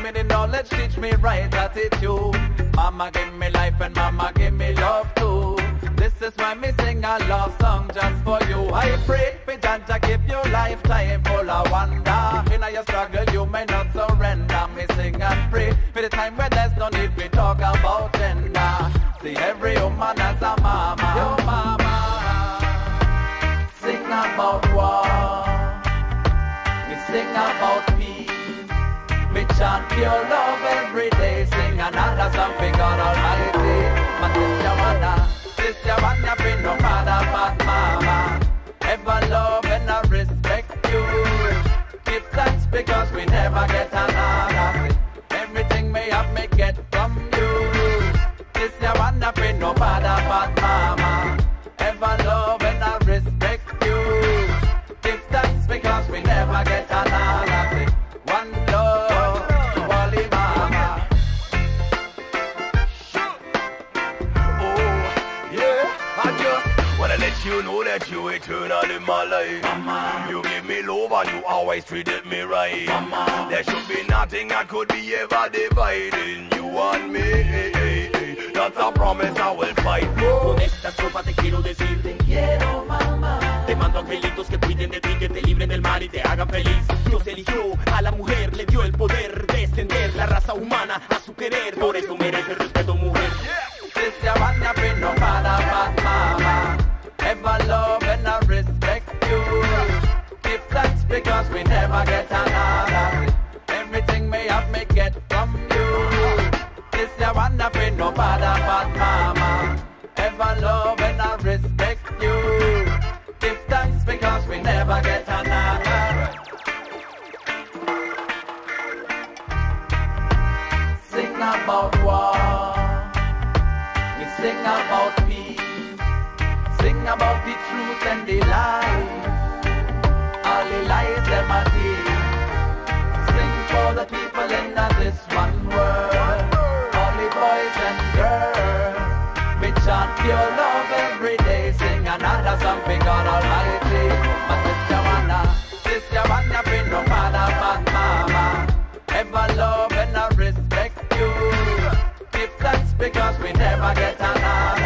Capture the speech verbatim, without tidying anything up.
me the knowledge, teach me right attitude. Mama give me life and mama give me love too. This is why me sing a love song just for you. I pray for Jah to give you lifetime full of wonder. In your struggle you may not surrender. Me sing and pray for the time when there's no need we talk about gender. See every woman as a mama. Your mama. Sing about war. We sing about peace. We chant pure love every day. Sing another song for God Almighty. But this your wanna, this your wanna be no matter but mama. Ever love and I respect you. Give thanks because we never get another. Everything may have me get from you. This your wanna be no matter but mama. Ever love and I respect you. Give thanks because we never get another. One love, Wally mama. Oh, yeah, I just wanna let you know that you eternal in my life. Mama. You give me love and you always treated me right. Mama. There should be nothing that could be ever dividing you and me. That's a promise I will fight for. Con esta estrofa te quiero decir, te quiero mamá. Te mando angelitos que cuiden de ti, que te libren del mal y te hagan feliz. Dios eligió a la mujer, le dio el poder de extender la raza humana a su querer. Por eso merece respeto, mujer. This your wanna be no matter but mama. Ever love and I respect you. Give thanks because we never get another. Everything may have me get from you. This your wanna be no matter but mama. Ever love and I respect you. Give thanks because we never get another. Sing about war. We sing about peace. Sing about the truth and the lies. All the lies them are deep. Sing for the people in this one world. All the boys and girls. We chant pure love every day. Sing another song for God Almighty. But this your wanna, this your wanna be no matter but mama. Ever love and I respect you. Give thanks because we never get another.